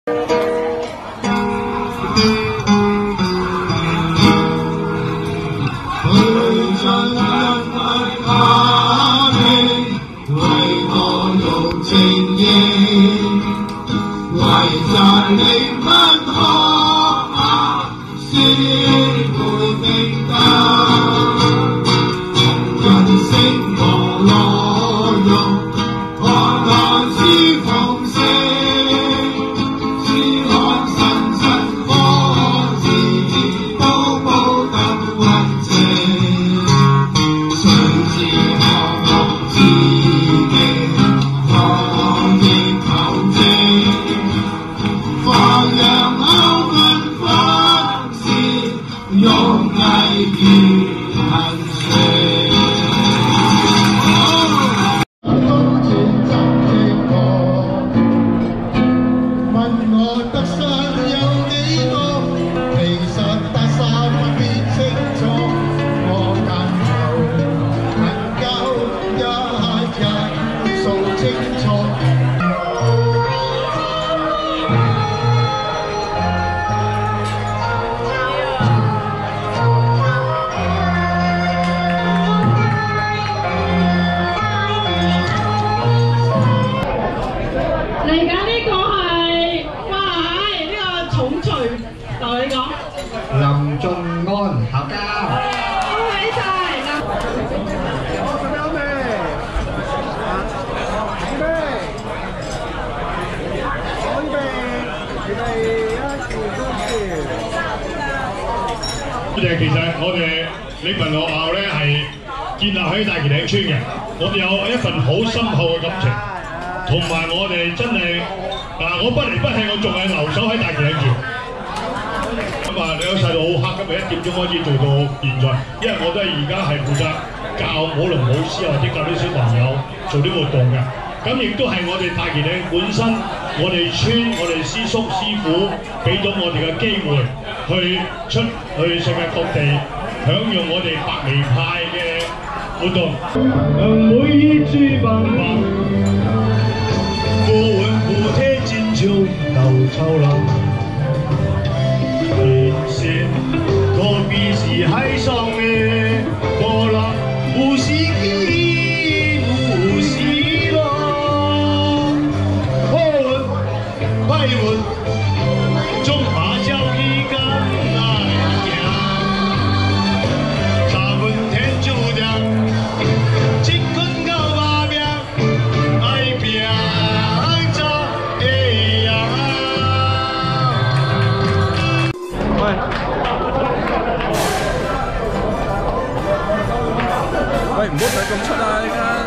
其實我哋理文學校咧係建立喺大旗嶺村嘅，我哋有一份好深厚嘅感情，同埋我哋真係我不離不棄，我仲係留守喺大旗嶺住。咁你有細路好黑，今日1點鐘開始做到現在，因為我都係而家係負責教舞龍舞獅或者教啲小朋友做啲活動嘅。咁亦都係我哋大旗嶺本身，我哋村我哋師叔師傅俾咗我哋嘅機會。去世界各地享用我哋白眉派嘅活動。每一句辦法，不問不貼金秋到潮浪，天線可比起海上嘅波浪，無息起無息落。我問，快問，中華教育。喂，唔好睇咁出啊！呢間。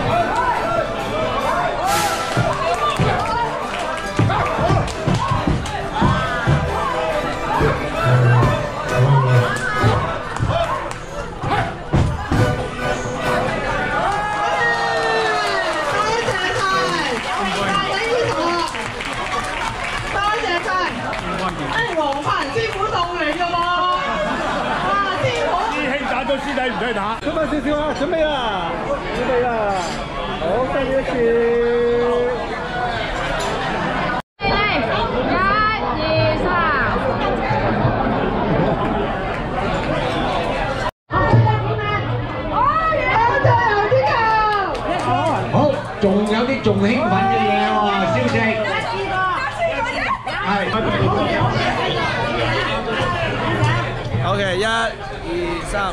師弟唔使打，出翻少少啊！準備啦，準備啦，好，跟住一次。好，仲有啲仲興奮嘅嘢喎，消息。係。OK， 1、2、3。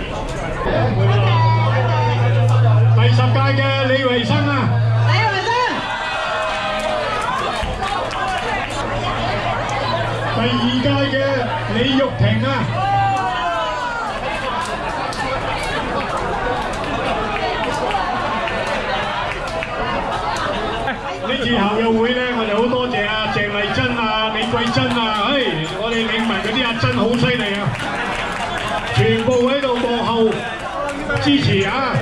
第10屆嘅李維生啊！李維生。第2屆嘅李玉婷啊！呢次校友會咧，我哋好多謝啊鄭麗珍啊、李桂珍啊，我哋領民嗰啲阿珍好犀利啊！全部喺度幕後支持啊！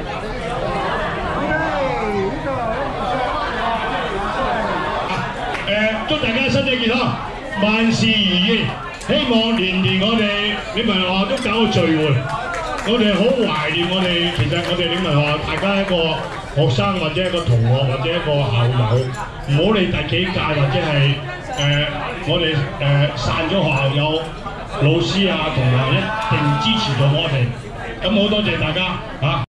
祝大家身體健康，萬事如意。希望年年我哋理文學校都搞個聚會，我哋好懷念我哋，其實我哋理文學校大家一個學生或者一個同學或者一個校友，唔好理第幾屆或者係我哋散咗學校有老師啊同學一定支持咗我哋，咁好多謝大家嚇。